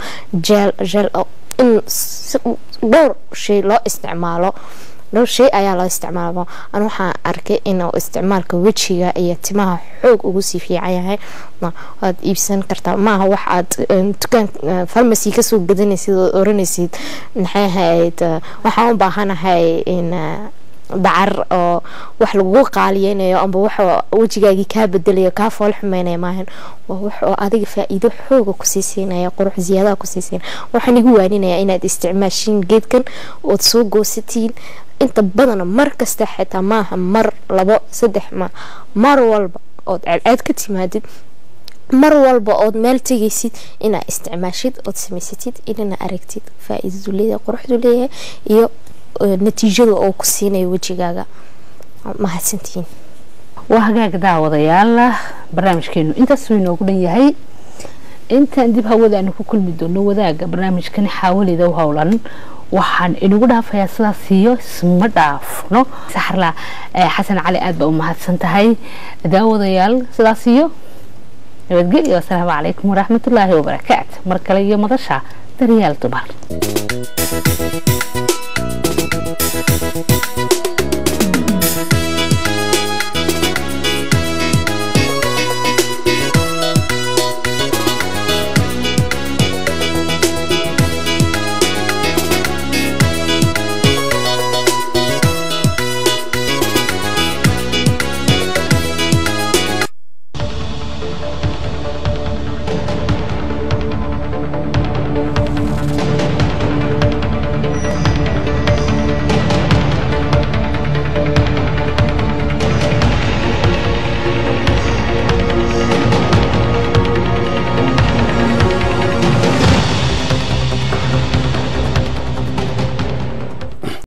جل أو إن دور شيء لا استعماله دور شيء أيا لا استعماله أنا وح أركي إنه استعمال كويتشيا أي تماه حوق وجوسي في عياه ما هاد يبسن كرتا ما هو واحد تكن فارماسي كسو بدني سيد أورنيسيد نحيها وحاول بهنا هاي إن بعر أو wax lagu qaaliyeenayo amba wax wajigaaga ka bedelayo ka fool xumeynay maahan waa wax oo adiga faa'iido xoog ku siisinayo qurux ziyada ku siisin waxaan igu waaninayaa inaad isticmaashin geedkan oo soo goosatiin inta badan mar kasta xitaa maaha mar 2 3 mar walba oo aad ka timaadid mar walba oo meel tagaysid inaad isticmaashid oo sameysatid inaad aragtid faa'iido leeyahay quruxdu leeyahay iyo natiijada oo ku siinay wajigaaga ma hasantiin وهاجاك دعوة يلا برنامج كأنه أنت سوينا وكلن يهي أنت نديب هودا إنه كل مدون وذاك برنامج كان يحاول ذو هولا وحن إنه قدها في أساسية سمداف نو سحر لا حسن علي أدب أمهات سنتهاي دعوة يلا سلاسية بتقولي والسلام عليكم ورحمة الله وبركاته مركلية مدرسة دريال طبار